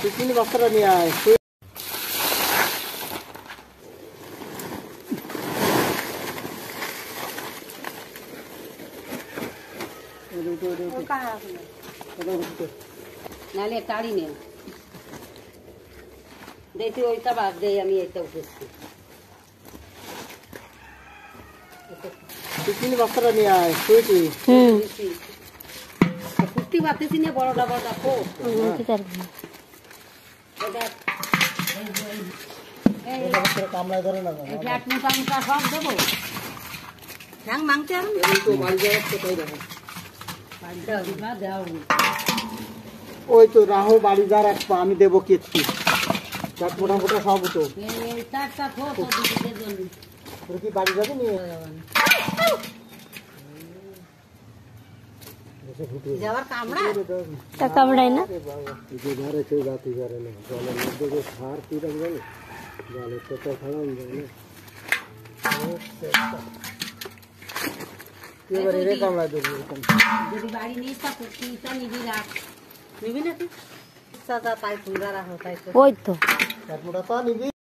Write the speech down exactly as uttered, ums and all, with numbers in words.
Tiffin বস্তাটা নিয়ে আয়। নাহলে টাড়ি নে দেখি ওইটা বাদ দেই আমি এটা উঠেছি। টিফিন বস্তাটা নিয়ে আয়। সুইটি কুর্তি বাতিছি না বড়টা বড়টা খো কামড়ায় ধরে না সব দেবো হ্যাঁ মাংস বাড়ি যাওয়ার কোথায় দেখো দেওয়া ওই তো রাহু বাড়ি যার এক পা আমি দেবো কেটছি মোটা মোটা সব তো কি বাড়ি যাবে নিয়ে যাওয়ার কামড়া তা কামড়ায় না যে ঘরে কেউ জাতি করে না জলের মধ্যে যে সার কিরকম জানে জলের তো তো খাওয়ান যায় না এবারে রে কামড়ায় দেবো যদি বাড়ি নিস তা কুর্তিটা নিবি রাখ নিবি না তুই সাদা পাই ফুলরা রাখো তাই ওই তো মোটা পা নিবি।